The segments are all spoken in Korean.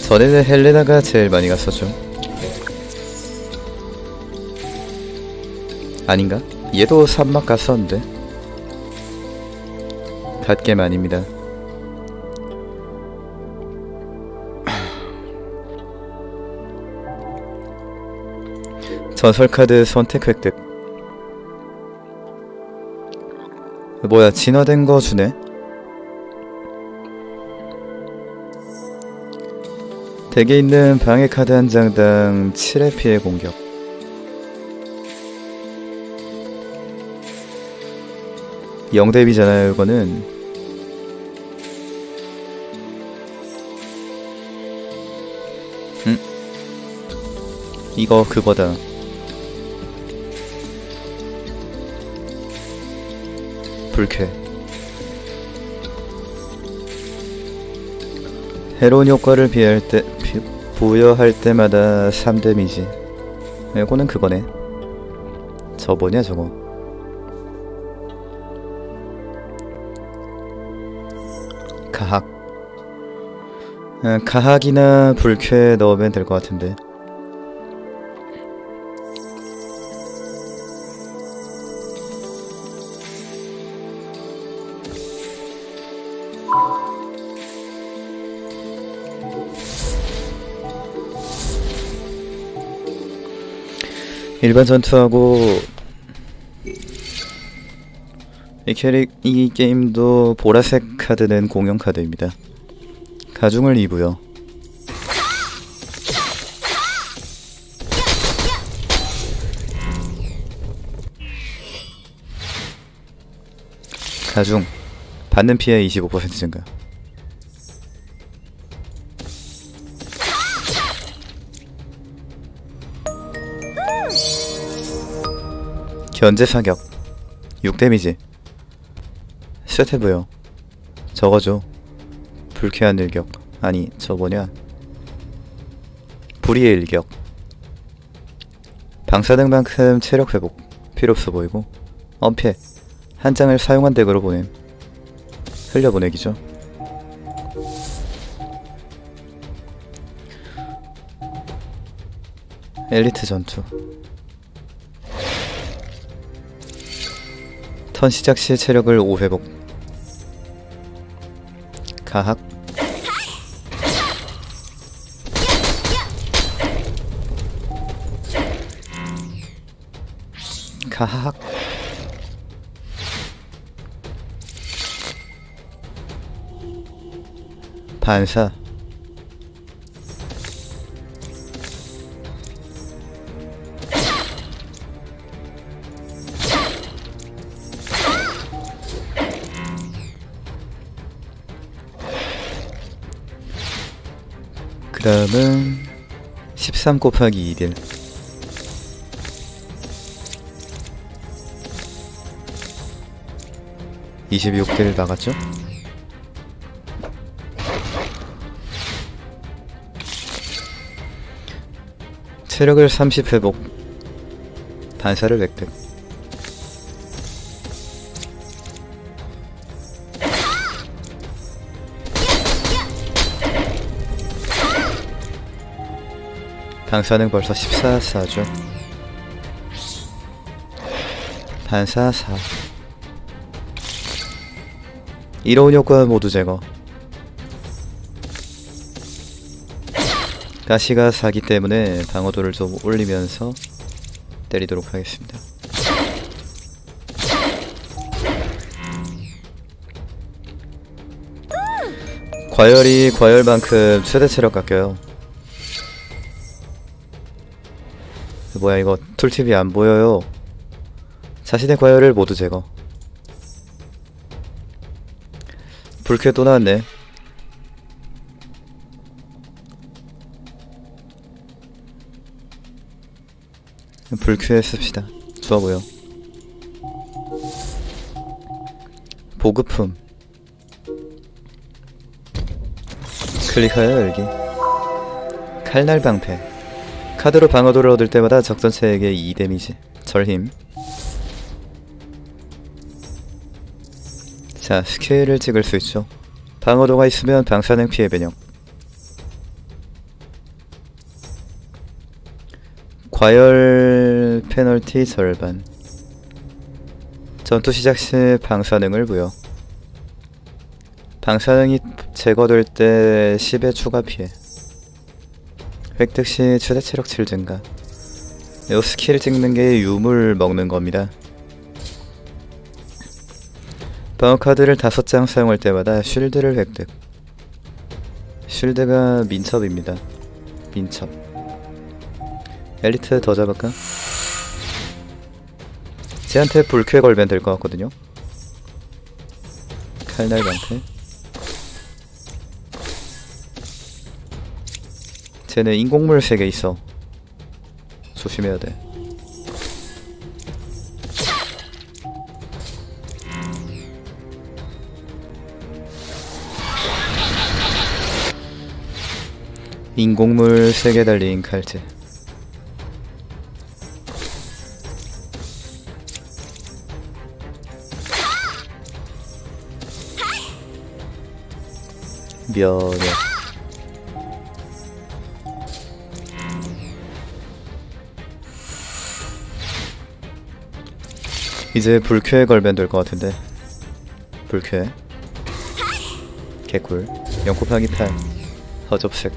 전에는 헬레나가 제일 많이 갔었죠. 아닌가? 얘도 산막 갔었는데. 갓겜 아닙니다. 전설카드 선택 획득. 뭐야, 진화된 거 주네? 덱에 있는 방해 카드 한 장당 7의 피해 공격. 영대비잖아요, 이거는. 이거 그거다. 불쾌. 해로운 효과를 부여할 때마다 3 데미지. 이거는 그거네. 저 뭐냐 저거. 가학. 가학이나 불쾌 넣으면 될 것 같은데. 일반 전투하고 이 게임도 보라색 카드는 공용 카드입니다. 가중을 2부요. 가중 받는 피해 25% 증가. 견제 사격 6 데미지. 쇠퇴부요. 저거죠. 불쾌한 일격. 아니 저 뭐냐, 불의의 일격. 방사능만큼 체력 회복 필요없어 보이고. 엄폐 한 장을 사용한 덱으로 보냄. 흘려보내기죠. 엘리트 전투. 턴 시작 시 체력을 5 회복. 가학. 가학. 반사. 그 다음은 13 곱하기 2딜. (26딜) 나갔죠? 체력을 30 회복. 반사를 획득. 방사능 벌써 14 4죠. 반사 4. 이로운 효과 모두 제거. 가시가 4기 때문에 방어도를 좀 올리면서 때리도록 하겠습니다. 과열이 과열만큼 최대 체력 깎여요. 뭐야 이거 툴팁이 안 보여요. 자신의 과열을 모두 제거. 불쾌 또 나왔네. 불쾌 씁시다. 좋아 보여. 보급품. 클릭하여 열기. 칼날 방패. 카드로 방어도를 얻을 때마다 적전체에게 2 데미지. 절힘. 자, 스케일을 찍을 수 있죠. 방어도가 있으면 방사능 피해 변형. 과열 페널티 절반. 전투 시작 시 방사능을 부여. 방사능이 제거될 때 10의 추가 피해. 획득 시 최대 체력 7 증가. 요 스킬 찍는 게 유물 먹는 겁니다. 방어 카드를 5장 사용할 때마다 쉴드를 획득. 쉴드가 민첩입니다. 민첩. 엘리트 더 잡을까? 쟤한테 불쾌 걸면 될 것 같거든요. 칼날 방패. 쟤는 인공물 3개 있어. 조심해야 돼. 인공물 3개 달린 칼질. 면역. 이제 불쾌에 걸면 될 것 같은데. 불쾌. 개꿀. 연코파기 8. 허접색.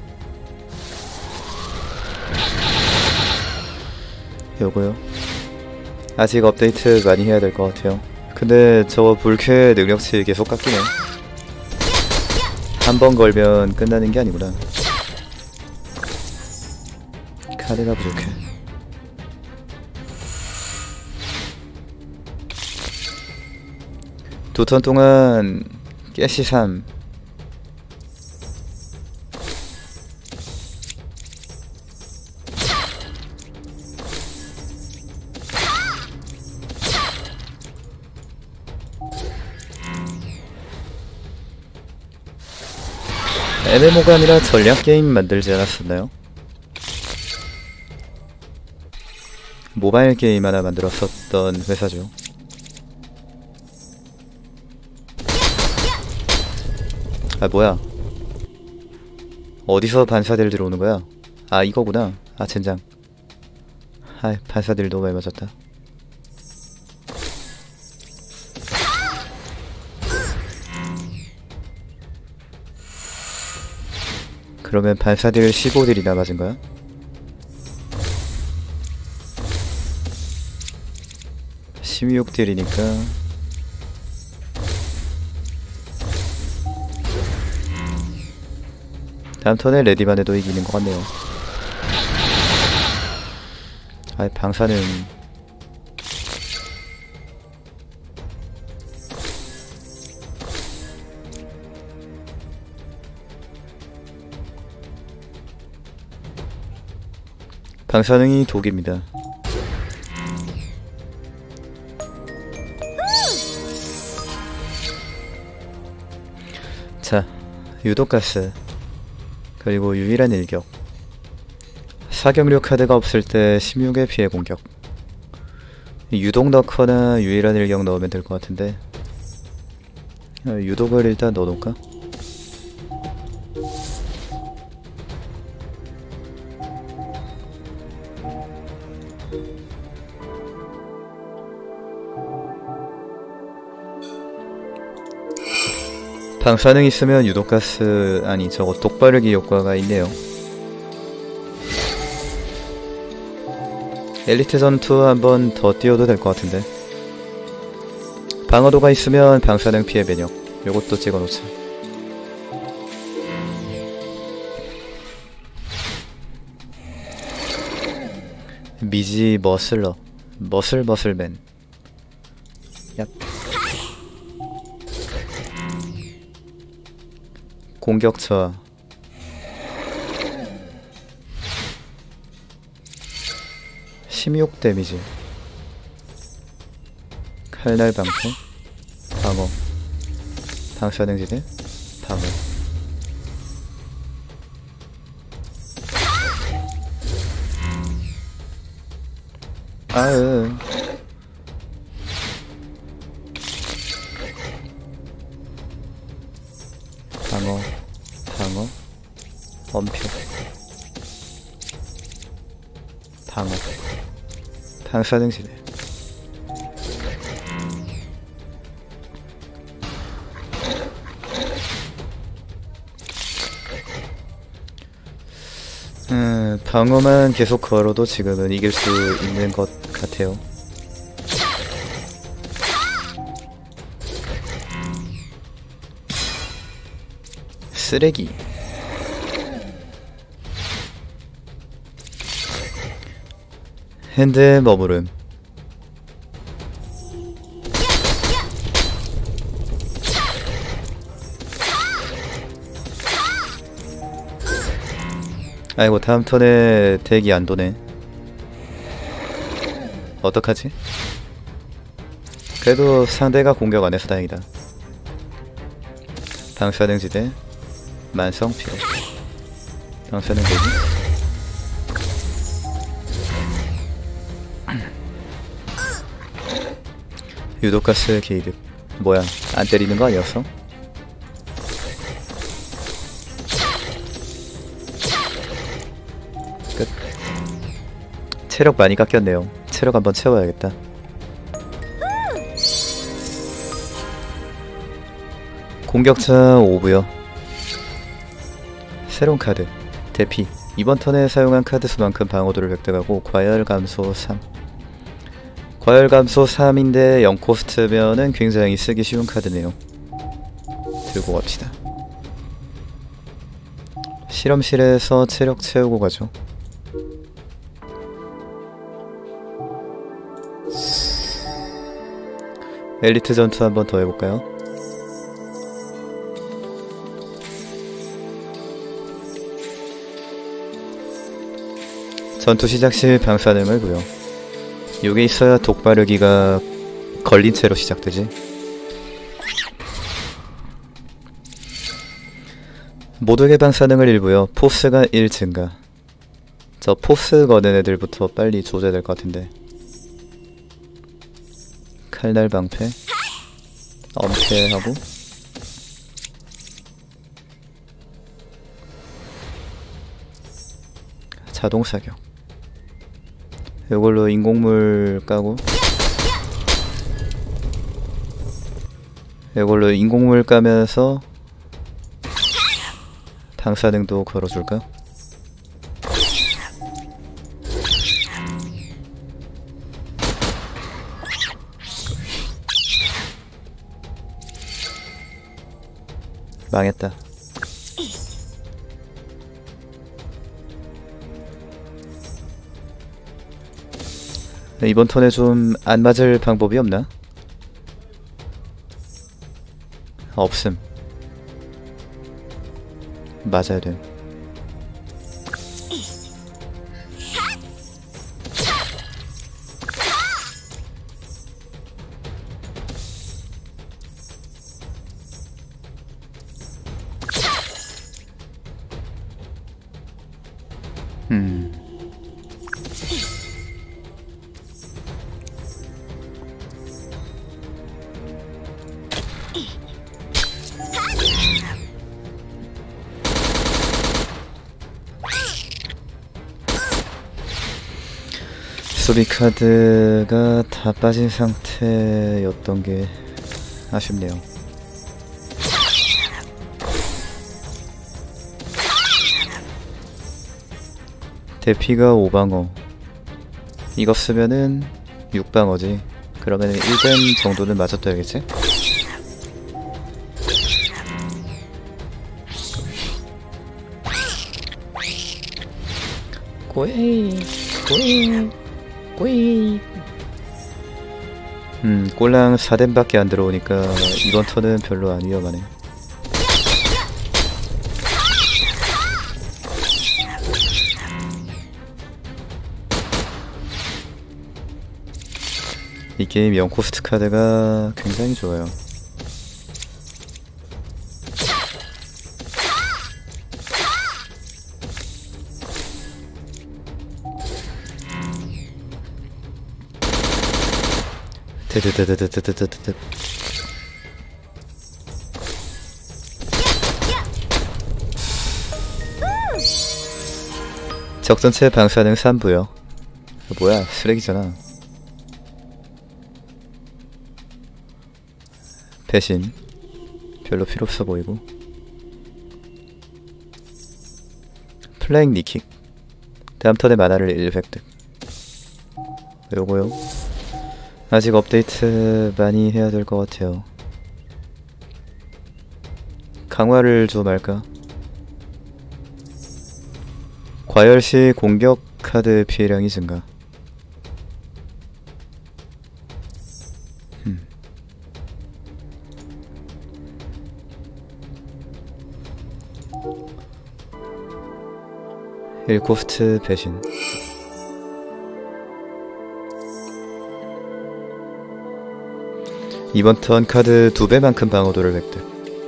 요거요. 아직 업데이트 많이 해야 될 것 같아요. 근데 저 불쾌 능력치 계속 깎이네. 한 번 걸면 끝나는 게 아니구나. 카드가 부족해. 두 턴 동안 깨시 3. MMO가 아니라 전략게임 만들지 않았었나요? 모바일 게임 하나 만들었었던 회사죠. 아 뭐야, 어디서 반사들 들어오는 거야? 아 이거구나. 아 젠장. 아 반사들 너무 많이 맞았다. 그러면 반사딜 15딜이나 맞은 거야? (16딜이니까) 다음 턴에 레디만 해도 이기는 것 같네요. 아이 방사능. 방사능이 독입니다. 자, 유독가스 그리고 유일한 일격. 사격류 카드가 없을 때 16의 피해 공격. 유독 넣거나 유일한 일격 넣으면 될 것 같은데, 유독을 일단 넣어놓을까? 방사능 있으면 유독가스, 아니 저거 독바르기 효과가 있네요. 엘리트 전투 한번 더 뛰어도 될 것 같은데. 방어도가 있으면 방사능 피해 면역. 요것도 찍어놓자. 미지 머슬러. 머슬맨. 얍. 공격 저하. (16) 데미지. 칼날 방패. 방어. 방사능지대. 방어. 아으. 방어. 방어. 엄표. 방어, 방사능지대. 방어만 계속 걸어도 지금은 이길 수 있는 것 같아요. 쓰레기. 핸드에 머무름. 아이고, 다음 턴에 덱이 안 도네. 어떡하지? 그래도 상대가 공격 안 해서 다행이다. 방사능지대, 만성피로. 방사능지대. 유독가스 게이득. 뭐야, 안 때리는 거 아니었어? 끝. 체력 많이 깎였네요. 체력 한번 채워야겠다. 공격자 5부요. 새로운 카드 대피. 이번 턴에 사용한 카드 수만큼 방어도를 획득하고 과열 감소 3. 과열 감소 3인데 0코스트면은 굉장히 쓰기 쉬운 카드네요. 들고 갑시다. 실험실에서 체력 채우고 가죠. 엘리트 전투 한번 더 해볼까요? 전투 시작 시 방사능을 부여. 요게 있어야 독바르기가 걸린 채로 시작되지. 모두에게 방사능을 일부여. 포스가 1 증가. 저 포스 거는 애들부터 빨리 조져야 될 것 같은데. 칼날 방패, 엄폐하고 자동 사격. 이걸로 인공물 까고, 이걸로 인공물 까면서 방사능도 걸어줄까? 망했다. 이번 턴에 좀 안 맞을 방법이 없나? 없음. 맞아야 돼. 수비 카드가 다 빠진 상태였던 게 아쉽네요. 대피가 5방어. 이거 쓰면은 6방어지. 그러면 1댐 정도는 맞았어야겠지? 꼬이 꼬이 꼬이. 꼴랑 4댐밖에 안 들어오니까 이번 턴은 별로 안 위험하네. 이 게임 0코스트 카드가 굉장히 좋아요. 드드드드드드드드드. 적전체 방사능 3부요. 뭐야, 쓰레기잖아. 배신 별로 필요 없어 보이고. 플레잉 니킥. 다음 턴에 만화를 1 획득. 요거요. 아직 업데이트 많이 해야 될 것 같아요. 강화를 좀 할까? 과열 시 공격 카드 피해량이 증가. 1코스트 배신. 이번 턴 카드 2배만큼 방어도를 획득.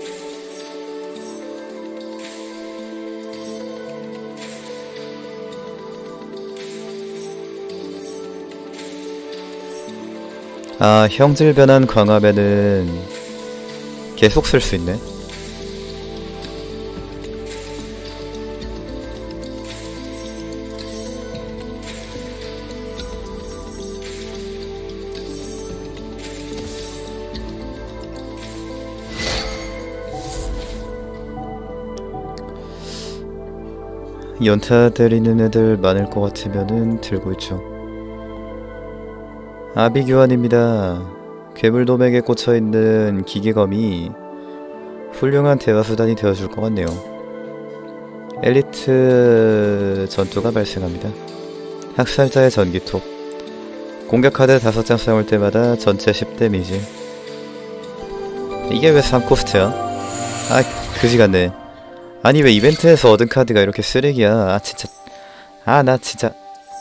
아, 형질 변환 강화면은 계속 쓸 수 있네. 연타 때리는 애들 많을 것 같으면은 들고 있죠. 아비규환입니다. 괴물돔에게 꽂혀있는 기계검이 훌륭한 대화수단이 되어줄 것 같네요. 엘리트 전투가 발생합니다. 학살자의 전기톱. 공격 카드 5장 사용할 때마다 전체 10 데미지. 이게 왜 3코스트야? 아, 그지같네. 아니 왜 이벤트에서 얻은 카드가 이렇게 쓰레기야. 아 진짜. 아 나 진짜.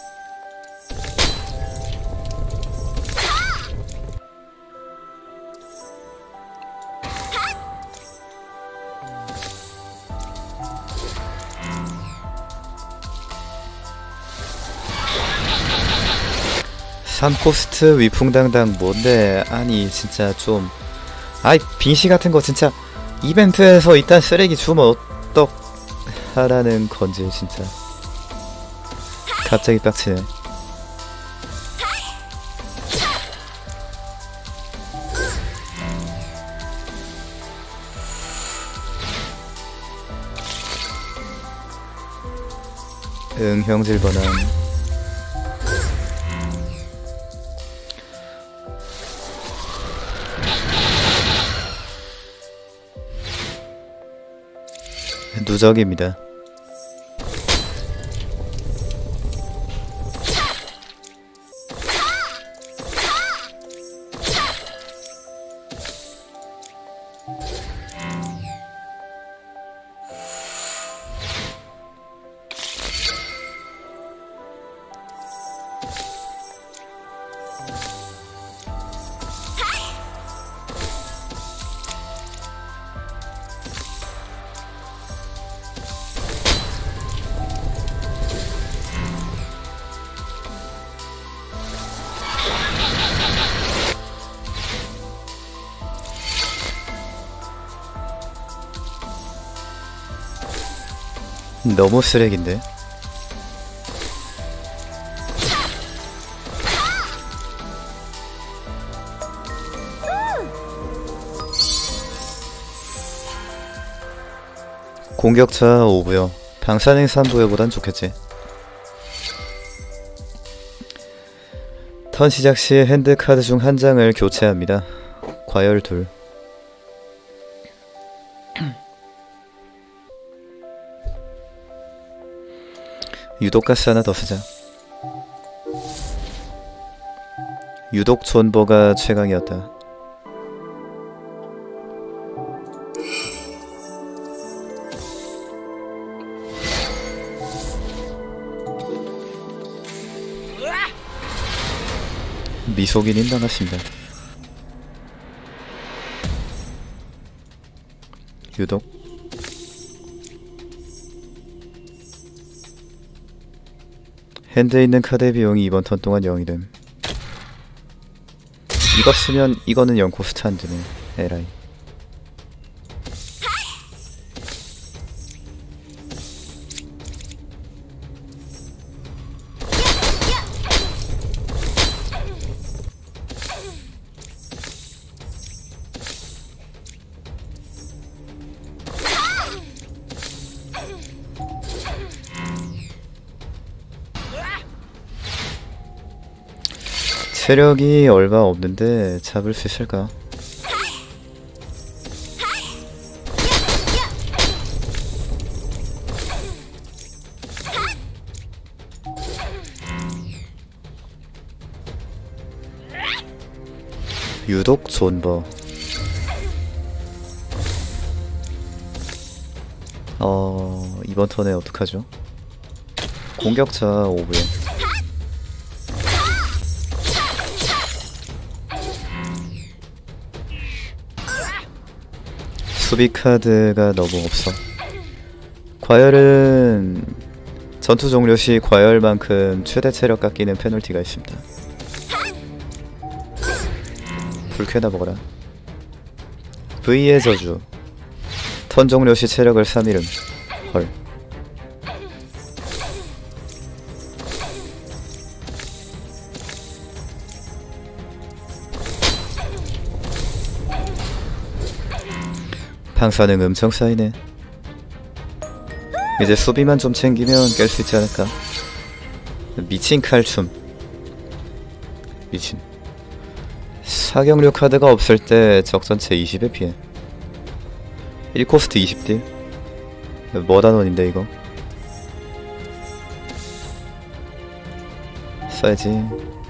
삼코스트 위풍당당 뭔데. 아니 진짜 좀. 아이 빙시 같은 거 진짜 이벤트에서 이딴 쓰레기 주면 어떡하라는 건지 진짜. 갑자기 빡치네. 응, 형질 번환. 누적입니다. 너무 쓰레기인데. 공격차 5부여. 방사능 3부여보단 좋겠지. 턴 시작 시 핸드 카드 중 한 장을 교체합니다. 과열 2. 유독가스 하나 더 쓰자. 유독 존버가 최강이었다. 미소기님 반갑습니다. 유독 핸드에 있는 카드의 비용이 이번 턴 동안 0이 됨. 이거 쓰면 이거는 0코스트 안 되네. 에라이. 체력이 얼마 없는데 잡을 수 있을까? 유독 존버. 이번 턴에 어떡하죠? 공격자 오브에 수비 카드가 너무 없어. 과열은 전투 종료 시 과열만큼 최대 체력 깎이는 페널티가 있습니다. 불쾌나 먹어라. V의 저주. 턴 종료 시 체력을 3잃음. 헐. 방사능 엄청 쌓이네. 이제 수비만 좀 챙기면 깰 수 있지 않을까? 미친 칼춤. 미친. 사격류 카드가 없을 때 적전체 20의 피해. 1코스트 20딜? 뭐단원인데 이거? 써야지.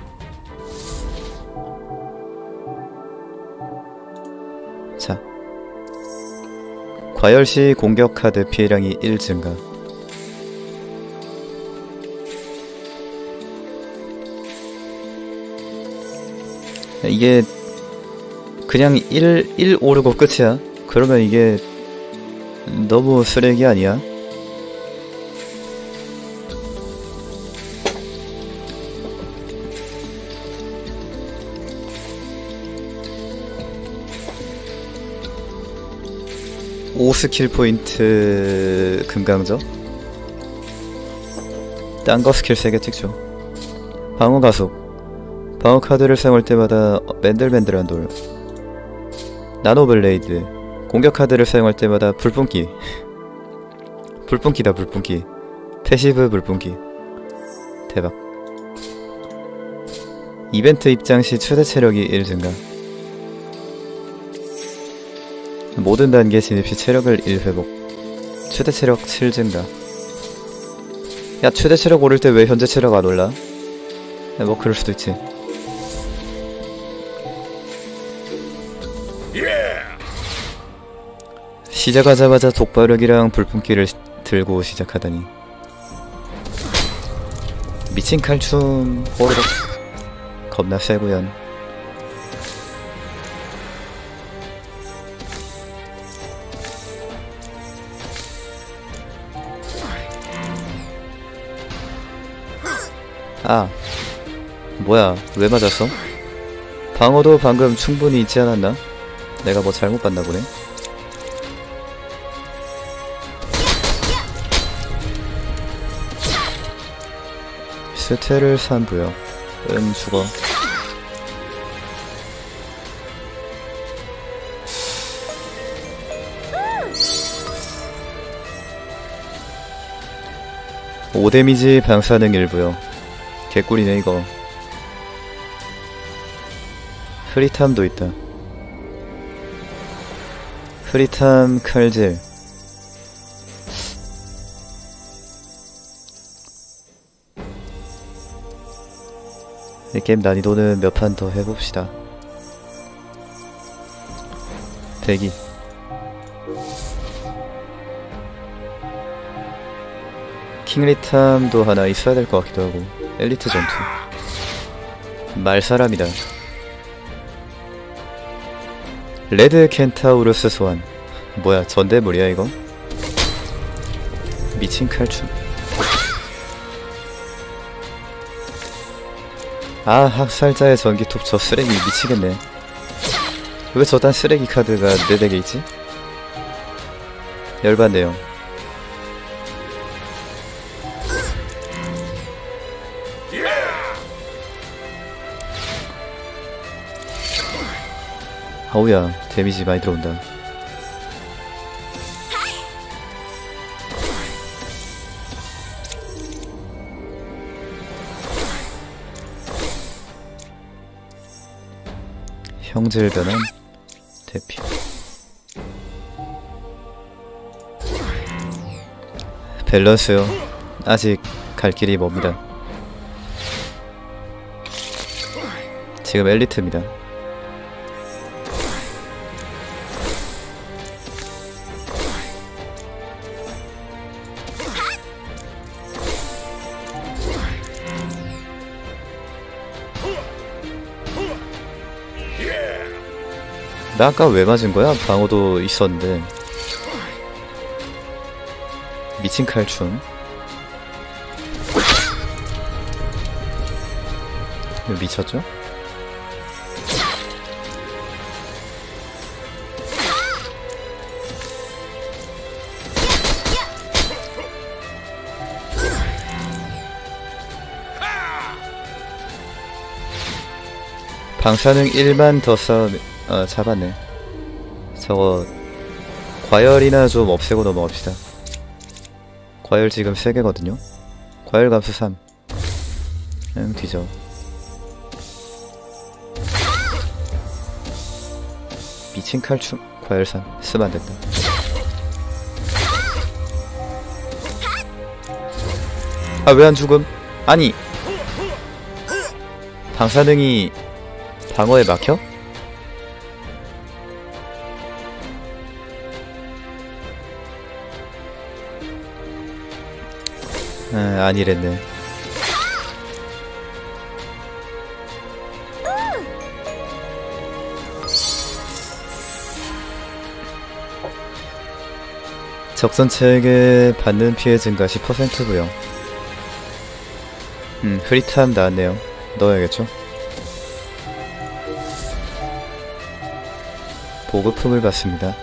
자, 과열시 공격 카드 피해량이 1 증가. 이게 그냥 1 오르고 끝이야. 그러면 이게 너무 쓰레기 아니야? 오 스킬 포인트 금강저? 딴 거 스킬 3개 찍죠. 방어 가속. 방어 카드를 사용할 때마다 맨들맨들한 돌. 나노 블레이드. 공격 카드를 사용할 때마다 불뿜기. 불뿜기다 불뿜기. 패시브 불뿜기. 대박. 이벤트 입장 시 최대 체력이 1 증가. 모든 단계 진입 시 체력을 1 회복. 최대 체력 7 증가. 야, 최대 체력 오를 때 왜 현재 체력 안 올라? 야, 뭐 그럴 수도 있지. 시작하자마자 독발력이랑 불품기를 들고 시작하다니. 미친 칼춤. 호르륵. 겁나 세구연. 아, 뭐야, 왜 맞았어? 방어도 방금 충분히 있지 않았나? 내가 뭐 잘못 봤나 보네. 스테를 산부여. 죽어. 오 데미지 방사능 일부요. 개꿀이네 이거. 흐릿함도 있다. 흐릿함 칼질. 이 게임 난이도는 몇 판 더 해봅시다. 대기. 킹리탐도 하나 있어야 될 것 같기도 하고. 엘리트 전투. 말사람이다. 레드 켄타우루스 소환. 뭐야, 전대물이야 이거? 미친 칼춤. 아, 학살자의 전기톱. 저 쓰레기 미치겠네. 왜 저딴 쓰레기 카드가 내 덱에 있지? 열받네요. 아우야, 데미지 많이 들어온다. 형질 변환 대피. 밸런스요. 아직 갈 길이 멉니다. 지금 엘리트입니다. 나 아까 왜 맞은 거야? 방어도 있었는데. 미친 칼춤. 이거 미쳤죠? 방사능 1만 더 싸우면 잡았네. 저거 과열이나 좀 없애고 넘어갑시다. 과열 지금 3개거든요. 과열 감수 3. 뒤져. 미친 칼춤. 과열 3. 쓰면 안된다. 아, 왜 안 죽음? 아니! 방사능이 방어에 막혀? 아니랬네. 적선체에게 받는 피해 증가 10% 부여. 흐릿함 나왔네요. 넣어야겠죠? 보급품을 받습니다.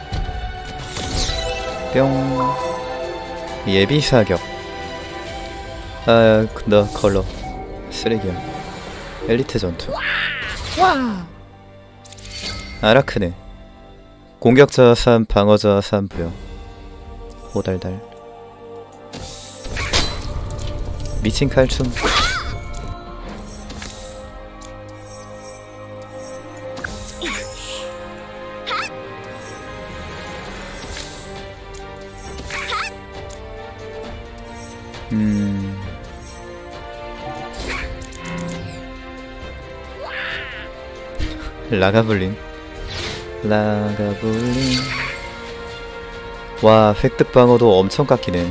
뿅. 예비 사격. 아, 너 컬러 쓰레기야. 엘리트 전투. 와. 아라크네. 공격자 3, 방어자 3 부여. 호달달. 미친 칼춤. 라가블린. 라가블린. 와, 획득 방어도 엄청 깎이네.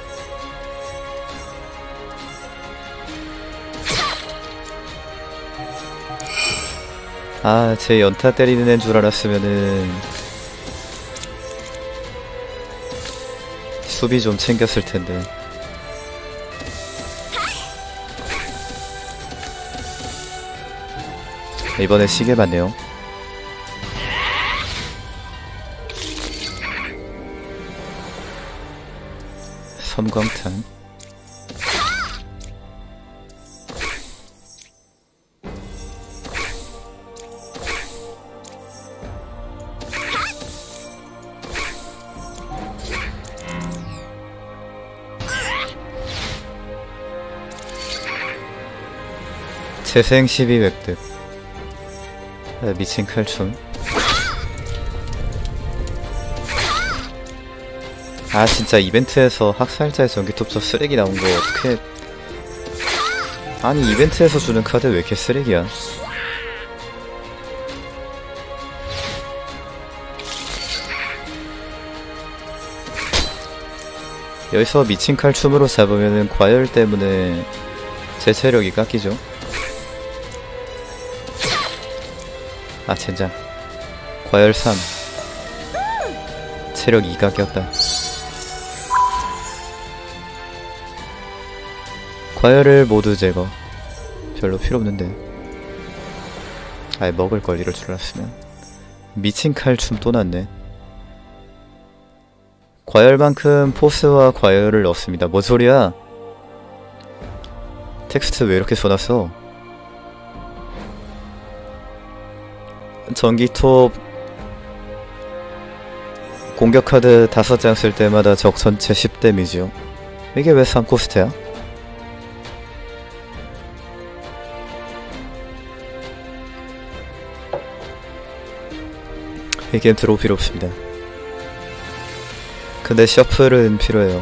아, 제 연타 때리는 애인 줄 알았으면은 수비 좀 챙겼을 텐데. 이번에 시계 받네요. 섬광탄. 재생 12 획득. 아, 미친 칼춤. 아, 진짜 이벤트에서 학살자의 전기톱 저 쓰레기 나온거 어떡해. 아니, 이벤트에서 주는 카드 왜 이렇게 쓰레기야. 여기서 미친 칼춤으로 잡으면은 과열 때문에 제 체력이 깎이죠. 아, 젠장. 과열 3. 체력 2가 꼈다. 과열을 모두 제거. 별로 필요 없는데. 아예 먹을걸, 이럴 줄 알았으면. 미친 칼춤 또 났네. 과열만큼 포스와 과열을 넣었습니다. 뭔 소리야? 텍스트 왜 이렇게 써놨어? 전기톱 공격 카드 5장 쓸 때마다 적 전체 10 데미지요. 이게 왜 3코스트야? 이게 드로우 필요 없습니다. 근데 셔플은 필요해요.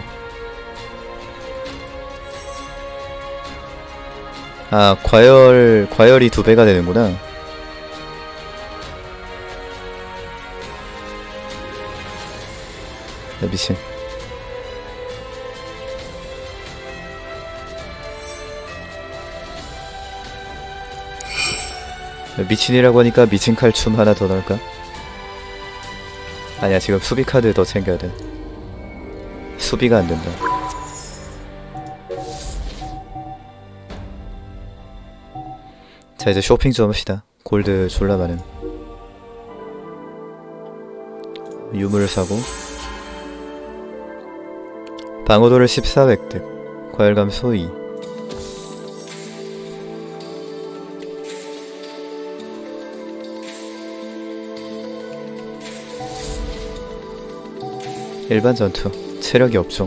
아, 과열이 2배가 되는구나. 야, 미친. 미친이라고 하니까 미친 칼춤 하나 더 넣을까? 아니야, 지금 수비 카드 더 챙겨야 돼. 수비가 안 된다. 자, 이제 쇼핑 좀 합시다. 골드 졸라 많음. 유물을 사고 방어도를 14 획득, 과열 감소 2. 일반 전투 체력이 없죠.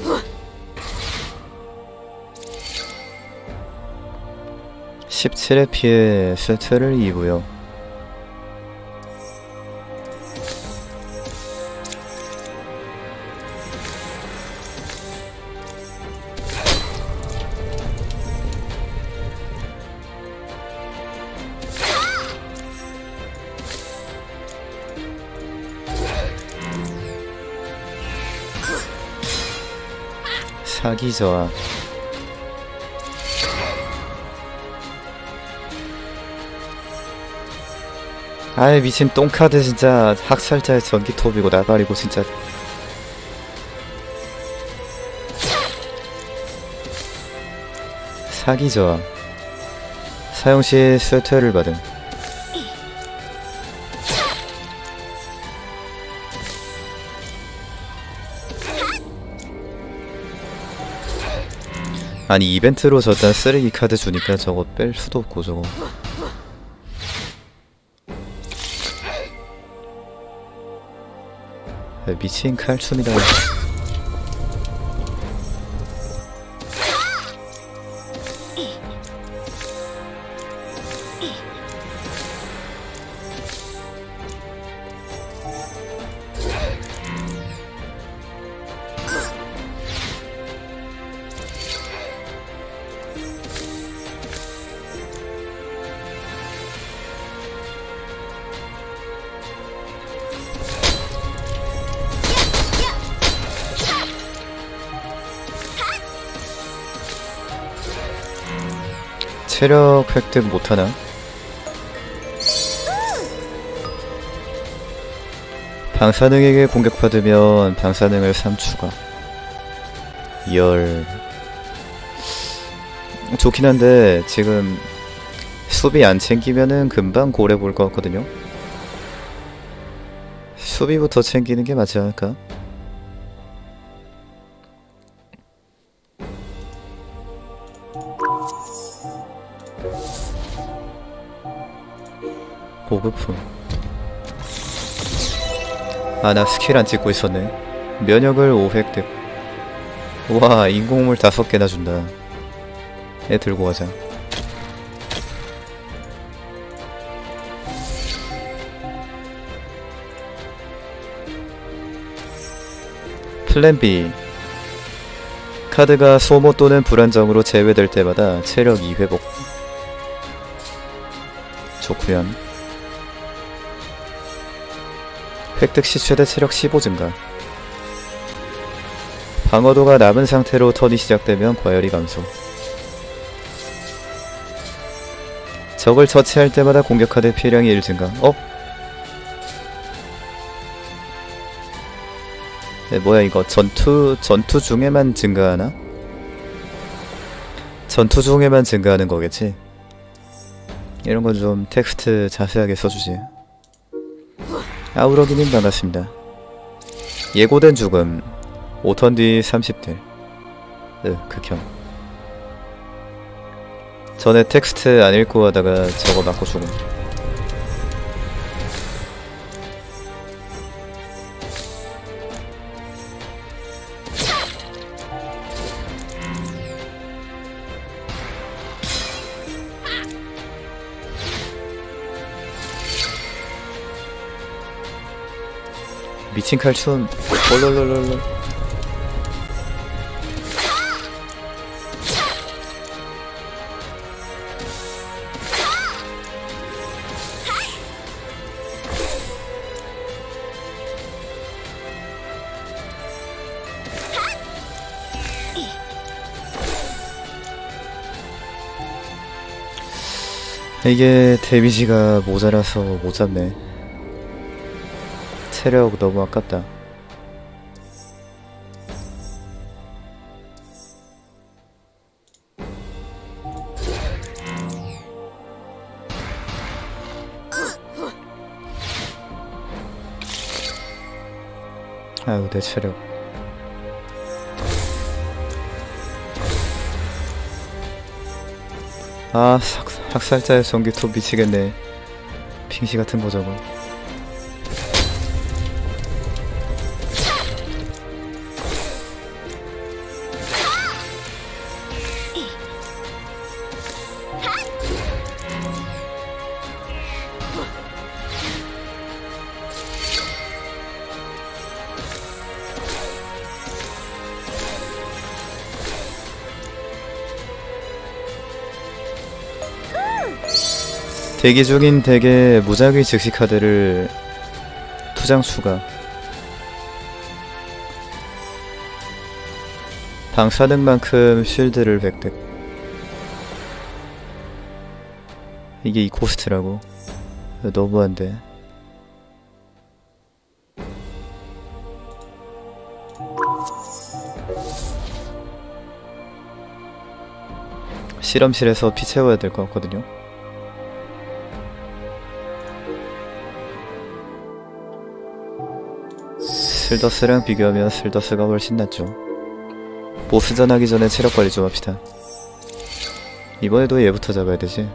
(17의) 피해 세트를 입고요. 사기 저하. 아이 미친 똥카드 진짜. 학살자의 전기톱이고 나발이고 진짜. 사기 저하. 사용시 쇠퇴를 받음. 아니 이벤트로 저딴 쓰레기 카드 주니까 저거 뺄 수도 없고 저거. 미친 칼춤이다. 체력 획득 못하나? 방사능에게 공격받으면 방사능을 3 추가. 열. 좋긴 한데 지금 수비 안 챙기면은 금방 고래 볼 것 같거든요. 수비부터 챙기는 게 맞지 않을까? 보급품. 아, 나 스킬 안 찍고 있었네. 면역을 5 획득. 우와, 인공물 5개나 준다. 얘 들고 가자. 플랜 B. 카드가 소모 또는 불안정으로 제외될 때마다 체력 2 회복. 좋구연. 획득 시 최대 체력 15 증가. 방어도가 남은 상태로 턴이 시작되면 과열이 감소. 적을 처치할 때마다 공격 카드 피해량이 1 증가. 네, 뭐야 이거 전투 중에만 증가하나? 전투 중에만 증가하는 거겠지? 이런 건 좀 텍스트 자세하게 써주지. 아우러기님 반갑습니다. 예고된 죽음 5턴 뒤 30딜. 극혐. 전에 텍스트 안 읽고 하다가 저거 맞고 죽음. 미친 칼춤. 올롤롤롤롤. 이게 데미지가 모자라서 못 잡네. 체력 너무 아깝다. 아유, 내 체력. 아, 학살자의 전기톱 미치겠네. 핑시 같은 거 저거. 대기 중인 덱에 무작위 즉시 카드를 2장 추가. 방사능만큼 쉴드를 획득. 이게 이 코스트라고? 너무한데. 실험실에서 피 채워야 될 것 같거든요. 슬더스랑 비교하면 슬더스가 훨씬 낫죠. 보스전 하기 전에 체력 관리 좀 합시다. 이번에도 얘부터 잡아야 되지.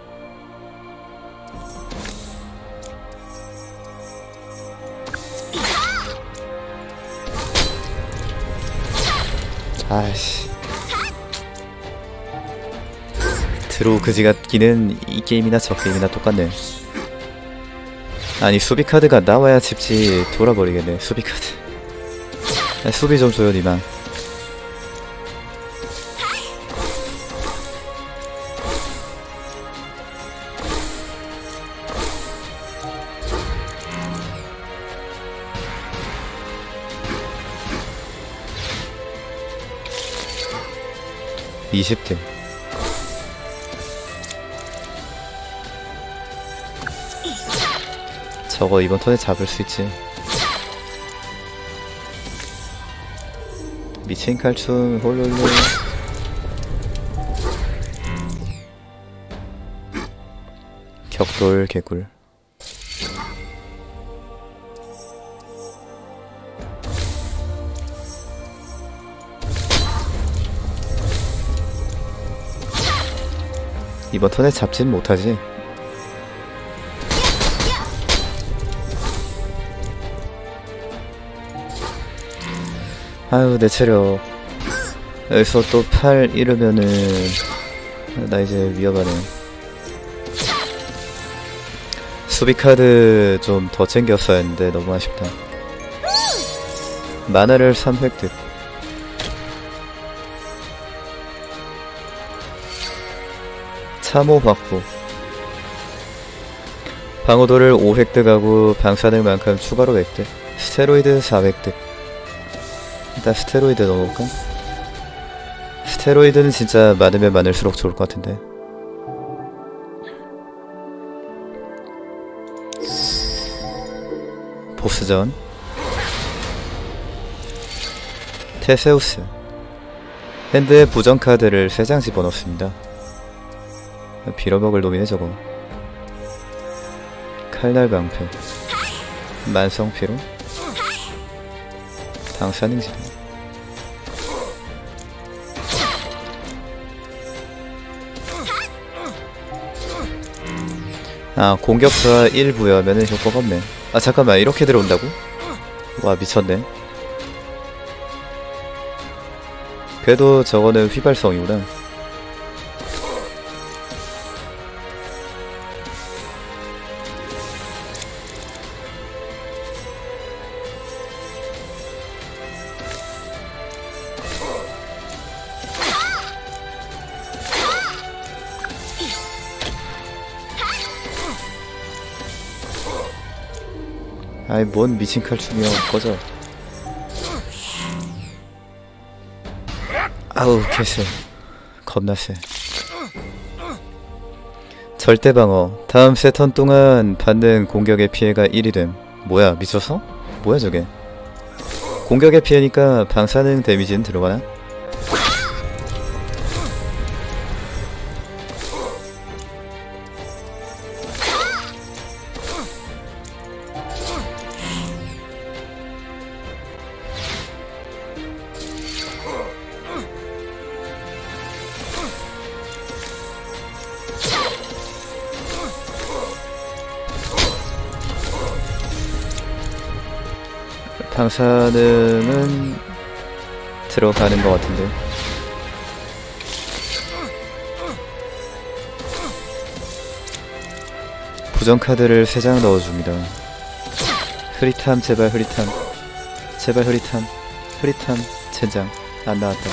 아이씨. 드로우 그지 같기는 이 게임이나 저 게임이나 똑같네. 아니 수비카드가 나와야 집지 돌아버리겠네. 수비카드. 수비 좀 줘요 니만. (20등) 저거 이번 턴에 잡을 수 있지. 미친 칼춤 홀롤롤. 격돌 개굴. 이번 턴에 잡진 못하지. 아유 내 체력. 여기서 또 8 잃으면은 나 이제 위험하네. 수비카드 좀 더 챙겼어야 했는데 너무 아쉽다. 만화를 3 획득. 참호 확보. 방어도를 5 획득하고 방사능만큼 추가로 획득. 스테로이드 4 획득. 일단 스테로이드 넣어볼까? 스테로이드는 진짜 많으면 많을수록 좋을 것 같은데. 보스전. 테세우스. 핸드에 부정카드를 3장 집어넣습니다. 빌어먹을 놈이네 저거. 칼날 방패. 만성피로. 방사능지배. 아 공격수와 1 부여하면은 효과가 없네. 아 잠깐만 이렇게 들어온다고? 와 미쳤네. 그래도 저거는 휘발성이구나. 아이 뭔 미친 칼춤이야. 꺼져. 아우 개쎄. 겁나 쎄. 절대 방어. 다음 세 턴 동안 받는 공격의 피해가 1이 됨. 뭐야 미쳤어? 뭐야 저게. 공격의 피해니까 방사능 데미지는 들어가나? 방사능은 들어가는 것 같은데. 부정카드를 3장 넣어줍니다. 흐릿함 제발 흐릿함. 제발 흐릿함. 흐릿함 젠장. 안 나왔다.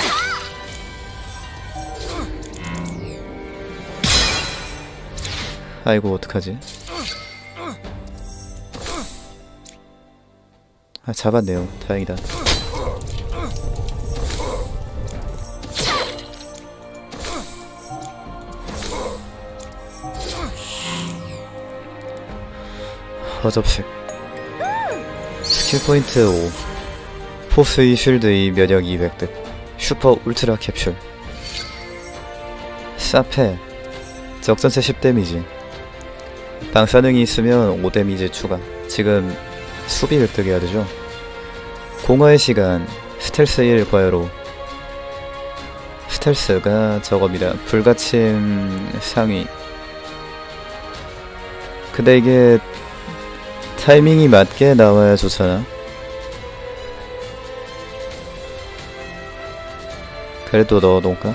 아이고 어떡하지. 아 잡았네요. 다행이다. 허접색. 스킬 포인트 5. 포스 2 쉴드 2 면역 200득. 슈퍼 울트라 캡슐. 사페. 적전체 10 데미지. 방사능이 있으면 5 데미지 추가. 지금 수비 획득해야 되죠. 공허의 시간. 스텔스 1 과여로. 스텔스가 저겁니다. 불가침 상위. 근데 이게 타이밍이 맞게 나와야 좋잖아. 그래도 넣어놓을까?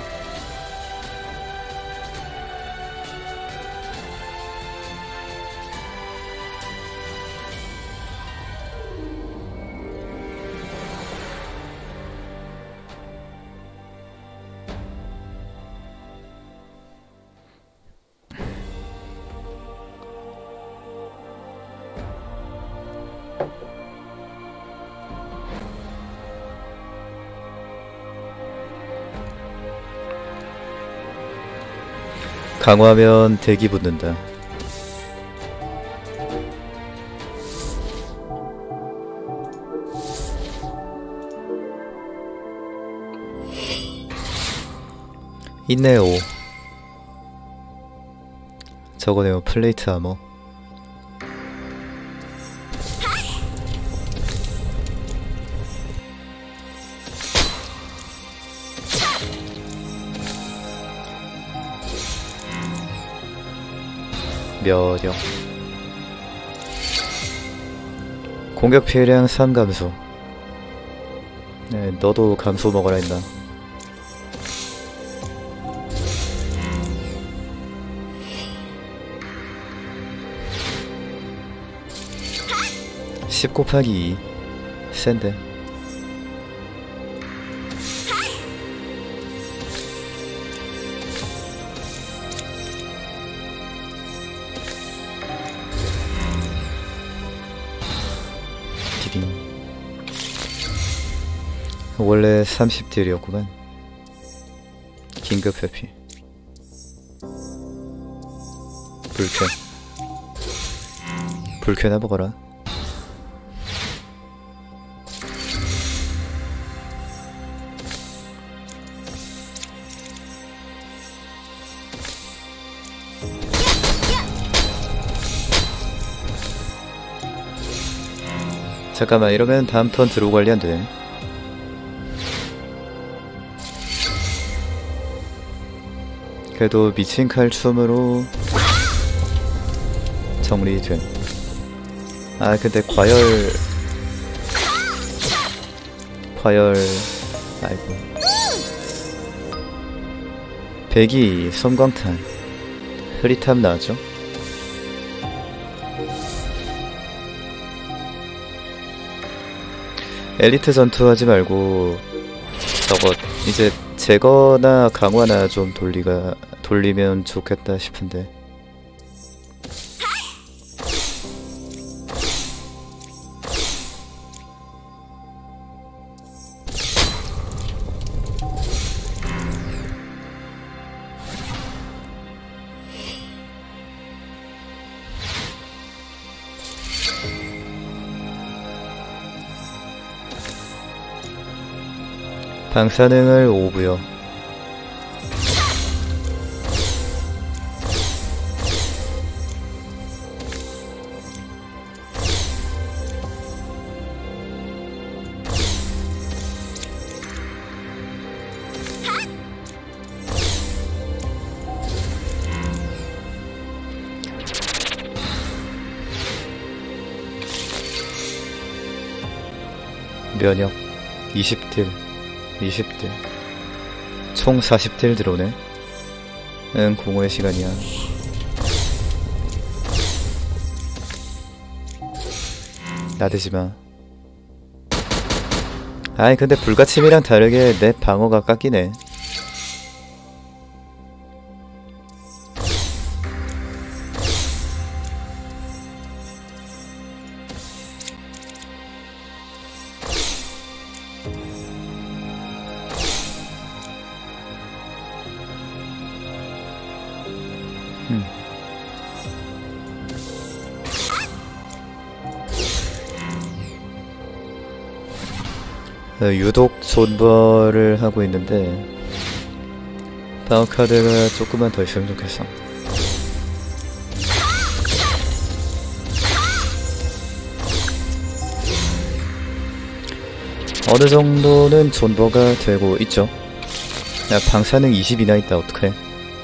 강화하면 대기 붙는다. 있네요. 저거네요. 플레이트 아머. 면역. 공격 피해량 3 감소. 네, 너도 감소 먹어라 임마. (10 곱하기 2) 센데. 원래 30딜이었구만. 긴급 회피. 불쾌. 불쾌나 먹어라. 잠깐만 이러면 다음 턴 드로우 관리 안 되네. 그래도 미친 칼춤으로 정리됨. 아 근데 과열 아이고. 배기 섬광탄 흐릿함 나왔죠. 엘리트 전투하지 말고 저거 이제 제거나 강화나 좀 돌리면 좋겠다 싶은데. 방사능을 5부여. 면역 20딜 20딜 총 40딜 들어오네. 응, 공허의 시간이야. 나대지마. 아이 근데 불가침이랑 다르게 내 방어가 깎이네. 유독 존버를 하고 있는데 방어 카드가 조금만 더 있으면 좋겠어. 어느 정도는 존버가 되고 있죠. 야, 방사능 20이나 있다. 어떡해.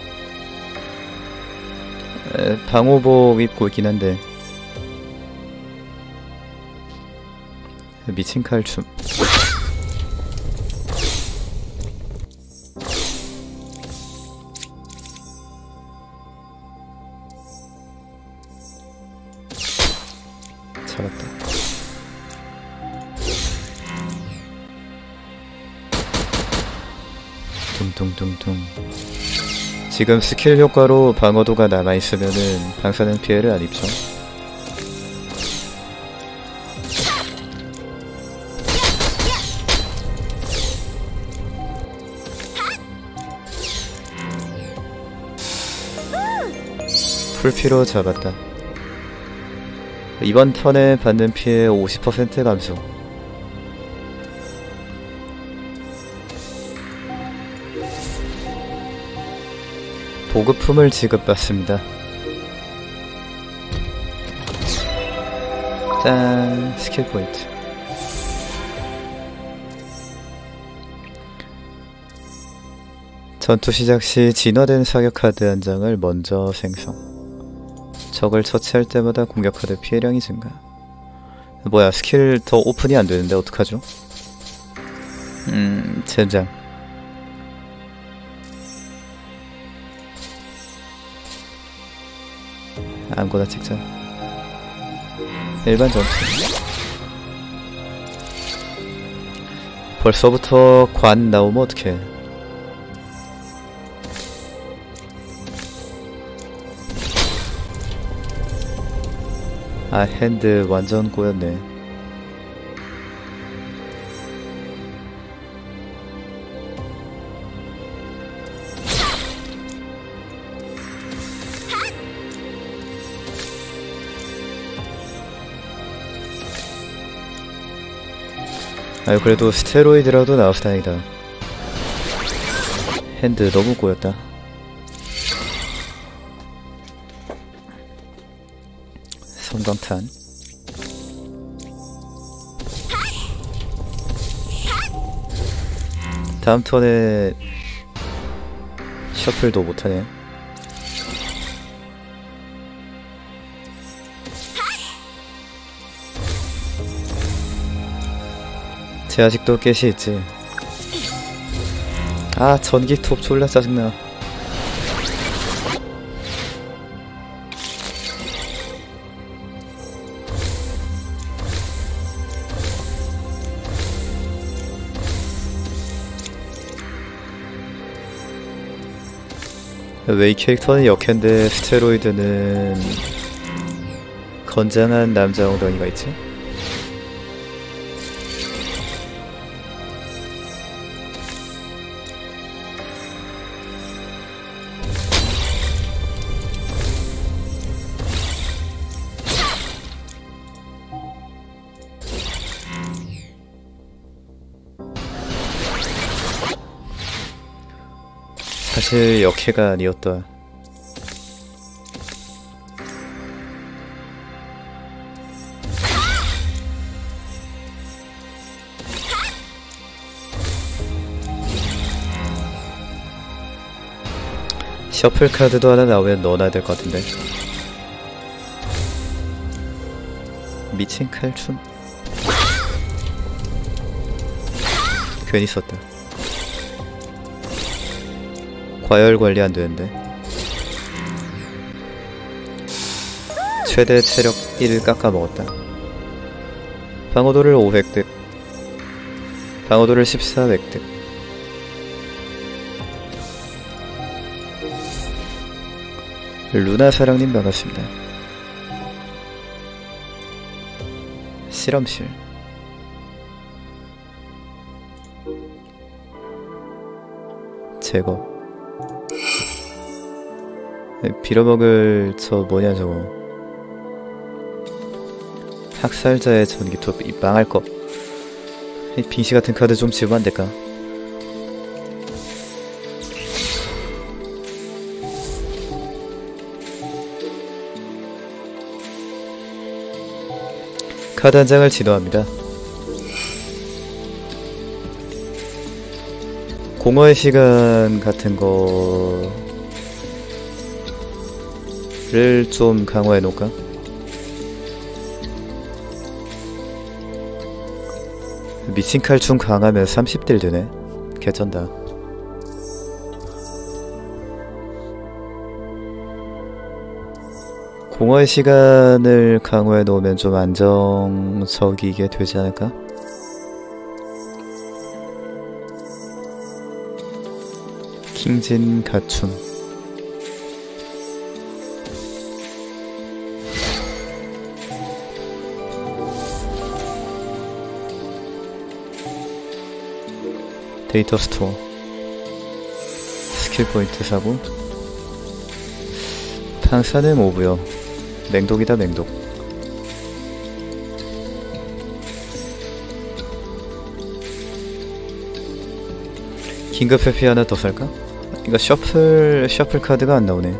방호복 입고 있긴 한데 미친 칼춤. 잡았다. 둥둥둥둥. 지금 스킬 효과로 방어도가 남아있으면은 방사능 피해를 안 입죠. 풀피로 잡았다. 이번 턴에 받는 피해 50% 감소. 보급품을 지급받습니다. 짠! 스킬 포인트. 전투 시작 시 진화된 사격 카드 한 장을 먼저 생성. 적을 처치할 때마다 공격 카드 피해량이 증가. 뭐야, 스킬 더 오픈이 안 되는데 어떡하죠? 젠장. 아무거나 찍자. 일반 전투. 벌써부터 관 나오면 어떡해. 아, 핸드 완전 꼬였네. 아유, 그래도 스테로이드라도 나와서 다행이다. 핸드 너무 꼬였다. 섬광탄. 다음 턴에 셔플도 못하네. 쟤 아직도 깨시 있지. 아, 전기톱 졸라 짜증나. 왜 이 캐릭터는 역캔데 스테로이드는 건장한 남자 엉덩이가 있지? 사실 역해가 아니었다. 셔플 카드도 하나 나오면 넣어놔야 될 것 같은데. 미친 칼춤. 괜히 썼다. 과열 관리 안 되는데. 최대 체력 1을 깎아 먹었다. 방어도를 5 획득. 방어도를 14 획득. 루나 사랑님 반갑습니다. 실험실. 제거. 빌어먹을 저 뭐냐 저거. 학살자의 전기톱. 이 망할거. 빙시 같은 카드 좀 지우면 안될까? 카드 한 장을 진화합니다. 공허의 시간 같은 거를 좀 강화해 놓을까? 미친 칼춤 강하면 30딜 되네. 개쩐다. 공허의 시간을 강화해 놓으면 좀 안정적이게 되지 않을까? 킹진 가춤. 데이터 스토어. 스킬 포인트 사고. 방사능 오브요. 맹독이다 맹독. 긴급 회피 하나 더 살까? 이거 셔플 카드가 안 나오네.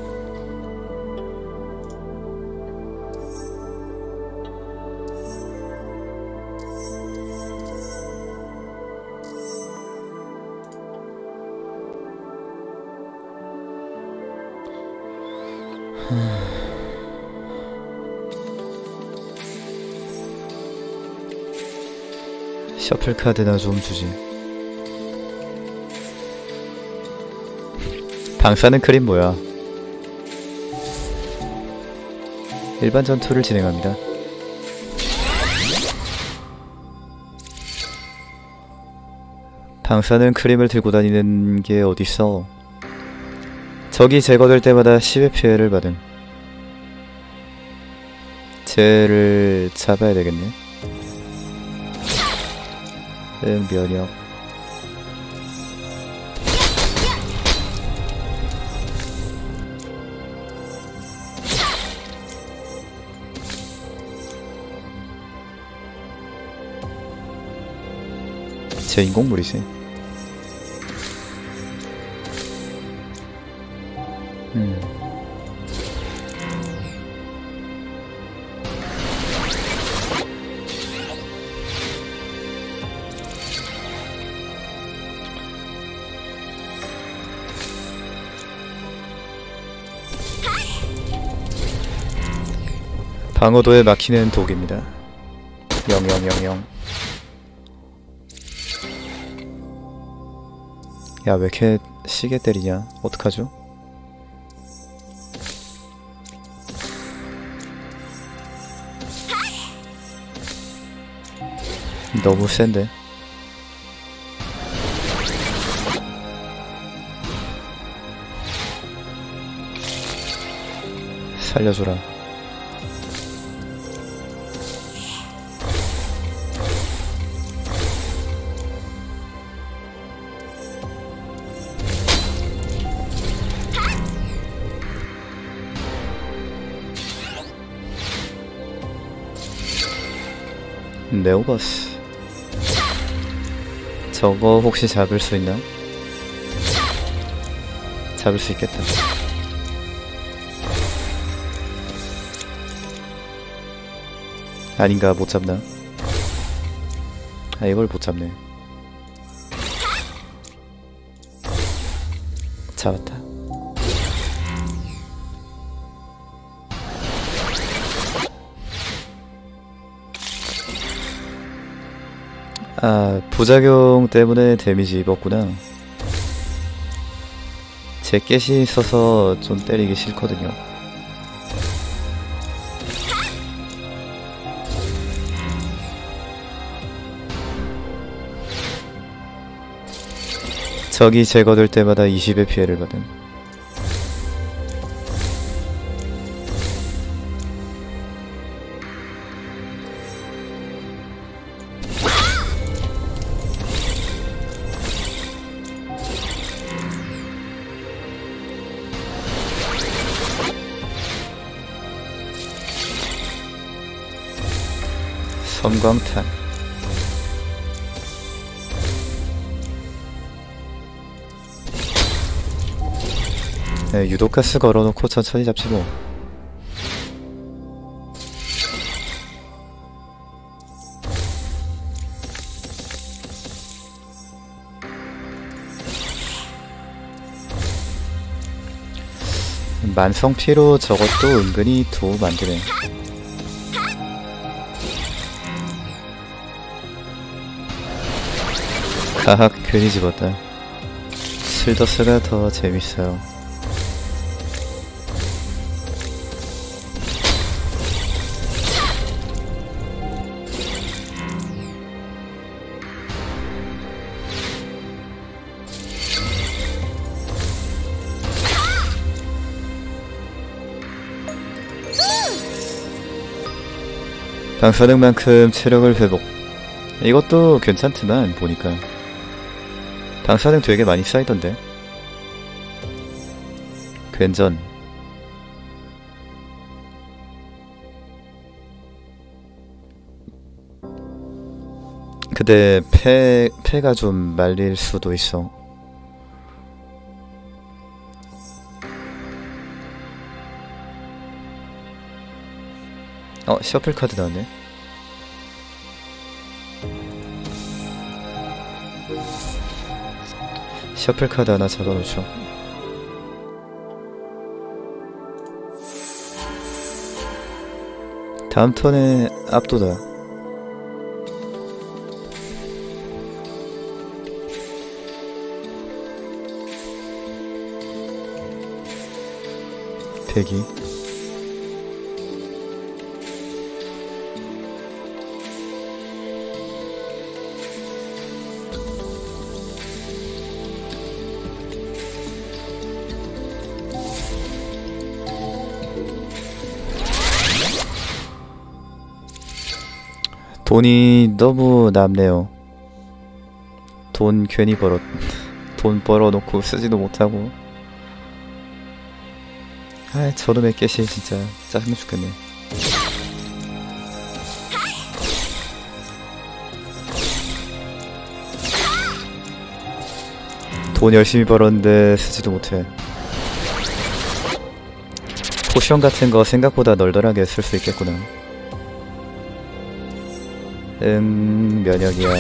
셔플 카드나 좀 주지. 방사능 크림 뭐야? 일반 전투를 진행합니다. 방사능 크림을 들고 다니는 게 어딨어? 적이 제거될 때마다 10의 피해를 받음. 쟤를 잡아야 되겠네. 면역. 제 인공물이지. 방어도에 막히는 독입니다. 0000. 야, 왜 이렇게 시계 때리냐? 어떡하죠? 너무 센데. 살려줘라. 네오버스. 저거 혹시 잡을 수 있나? 잡을 수 있겠다. 아닌가, 못 잡나? 아, 이걸 못 잡네. 잡았다. 아, 부작용 때문에 데미지 입었구나. 제 겟이 있어서 좀 때리기 싫거든요. 적이 제거될 때마다 20의 피해를 받은. 섬광탄. 네, 유독가스 걸어놓고 천천히 잡지 뭐. 만성피로 저것도 은근히 도움 안 되네. 가학 괜히 집었다. 슬더스가 더 재밌어요. 방사능만큼 체력을 회복. 이것도 괜찮지만 보니까 방사능 되게 많이 쌓이던데. 괜전. 근데 폐가 좀 말릴 수도 있어. 셔플 카드 나왔네. 셔플 카드 하나 잡아놓죠. 다음 턴에 압도다. 대기. 돈이 너무 남네요. 돈 괜히 돈 벌어놓고 쓰지도 못하고. 아, 저놈의 깨시 진짜 짜증나 죽겠네. 돈 열심히 벌었는데 쓰지도 못해. 포션 같은 거 생각보다 널널하게 쓸 수 있겠구나. 면역이야.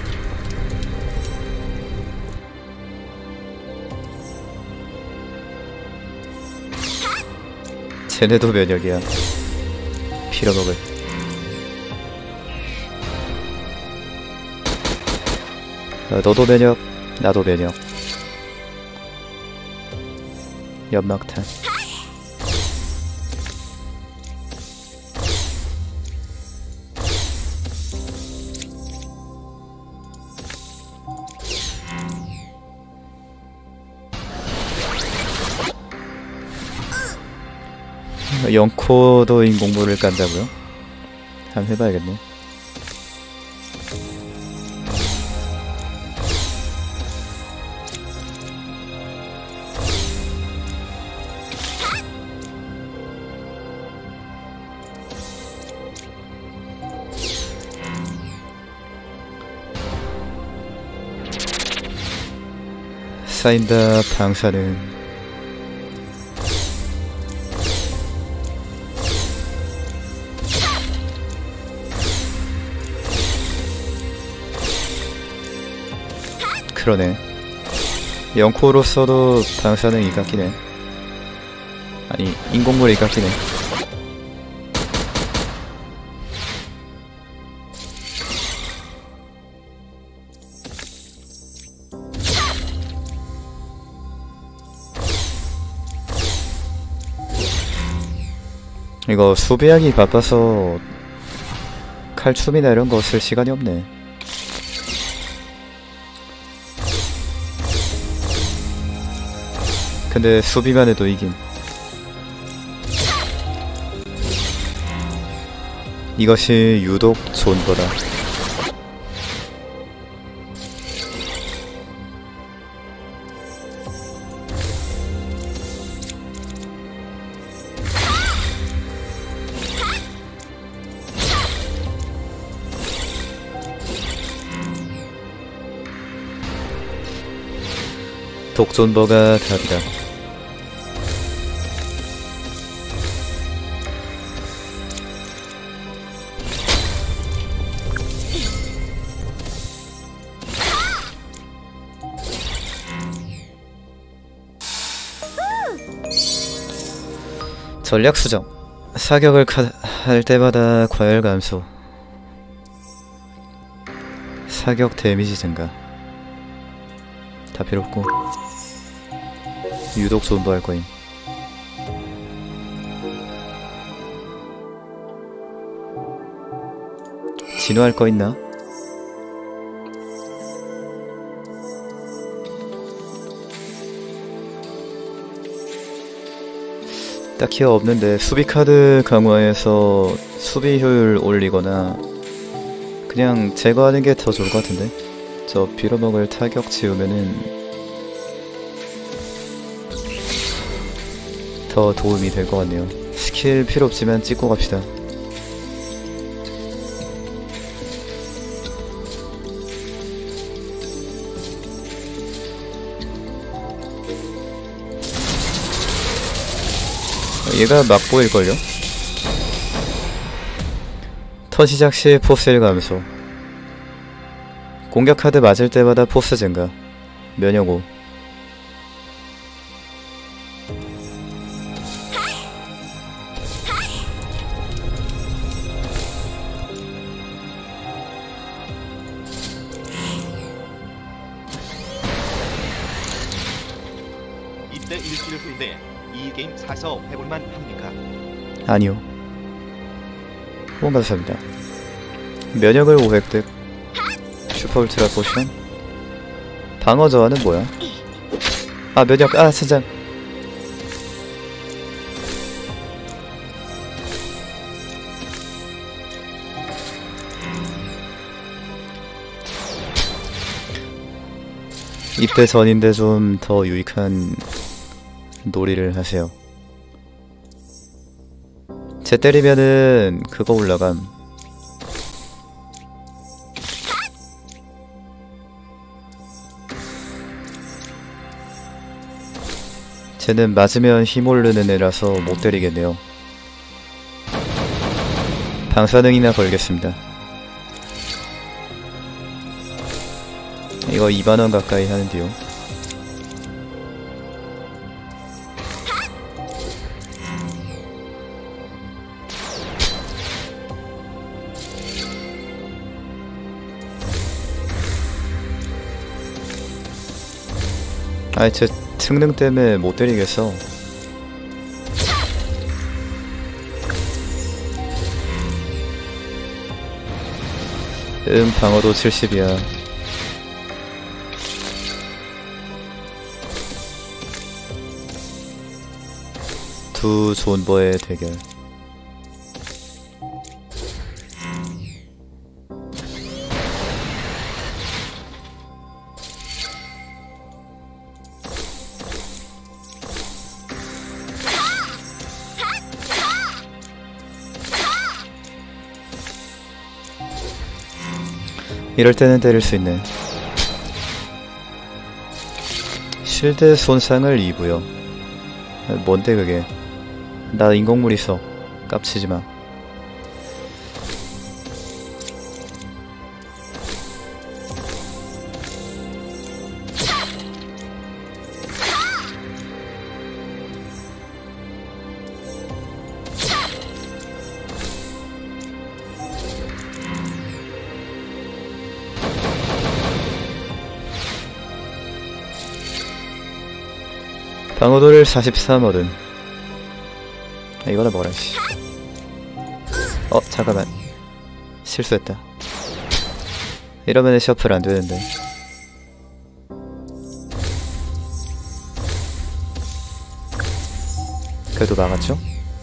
쟤네도 면역이야. 빌어먹을. 너도 면역, 나도 면역. 연막탄. 영코도 인공물을 깐다고요? 한번 해봐야겠네. 쌓인다 방사능. 그러네. 영코로서도 방사능 이각기네. 아니, 인공물 이각기네. 이거 수비하기 바빠서 칼춤이나 이런 거 쓸 시간이 없네. 근데 수비만 해도 이긴. 이것이 유독 좋은 거다. 독존버가 답이다. 전략 수정. 사격을 할 때마다 과열 감소. 사격 데미지 증가. 다 필요 없고. 유독 좋은 거 할 거임. 진화할 거 있나? 딱히 없는데 수비 카드 강화해서 수비 효율 올리거나 그냥 제거하는 게 더 좋을 것 같은데. 저 빌어먹을 타격 지우면은 더 도움이 될 것 같네요. 스킬 필요 없지만 찍고 갑시다. 얘가 막보일걸요? 턴 시작 시 포스일 감소. 공격 카드 맞을 때마다 포스 증가. 면역 5. 이때 일주일 후인데 이 게임 사서 해볼만 합니까? 아니요. 후원 감사합니다. 면역을 5획득. 슈퍼 울트라 포션. 방어 저하는 뭐야? 아, 면역. 아, 선장. 입대 전인데 좀 더 유익한 놀이를 하세요. 제 때리면은 그거 올라감. 쟤는 맞으면 힘 오르는 애라서 못 때리겠네요. 방사능이나 걸겠습니다. 이거 2만원 가까이 하는데요. 아이, 제 특능 때문에 못 때리겠어. 방어도 70이야. 두 존버의 대결. 이럴 때는 때릴 수 있네. 실드 손상을 2부요. 뭔데 그게. 나 인공물 있어. 깝치지마. 방어도를 43 얻은. 이거나 먹어라 씨. 잠깐만, 실수했다. 이러면은 셔플 안되는데. 그래도 막았죠?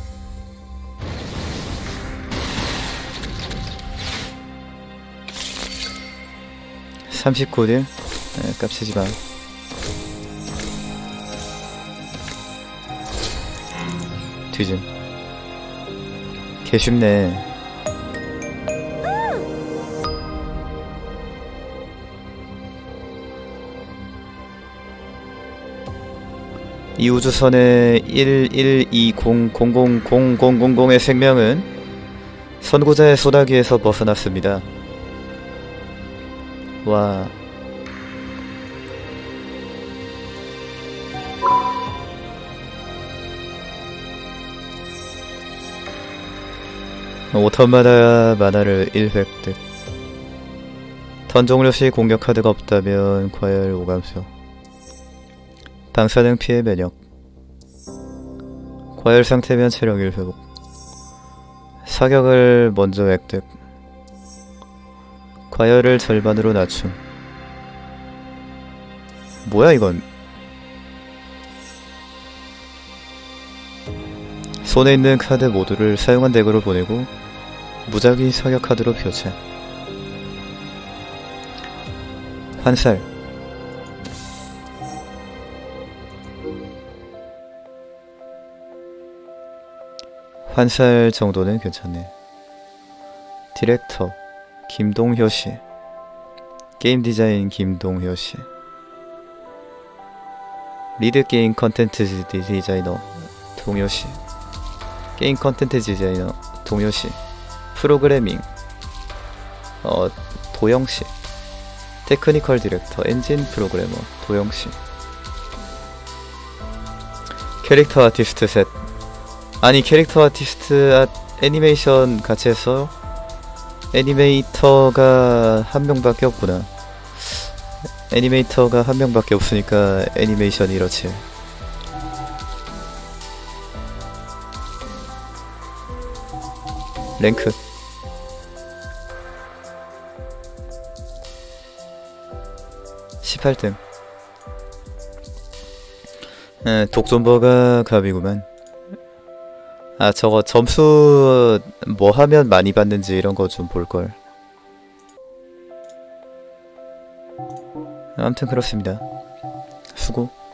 (39딜) 깝치지마. 뒤짐. 개쉽네. 이 우주선의 11200000000의 생명은 선구자의 소나기에서 벗어났습니다. 와. 오턴마다 만화를 1획득. 턴 종료 시 공격 카드가 없다면 과열 오감수. 방사능 피해 면역. 과열 상태면 체력 1회복. 사격을 먼저 획득. 과열을 절반으로 낮춤. 뭐야 이건. 손에 있는 카드 모두를 사용한 덱으로 보내고 무작위 사격 카드로 교체. 환살. 환살 정도는 괜찮네. 디렉터 김동효씨. 게임 디자인 김동효씨. 리드 게임 컨텐츠 디자이너 동효씨. 게임 컨텐츠 디자이너 동효씨. 프로그래밍 도영씨. 테크니컬 디렉터 엔진 프로그래머 도영씨. 캐릭터 아티스트 셋. 아니 캐릭터 아티스트 애니메이션 같이 해서 애니메이터가 한 명밖에 없구나. 애니메이터가 한 명밖에 없으니까 애니메이션이 이렇지. 랭크 18등. 독존버가 갑이구만. 저거 점수 뭐 하면 많이 받는지 이런 거 좀 볼걸. 아무튼 그렇습니다. 수고.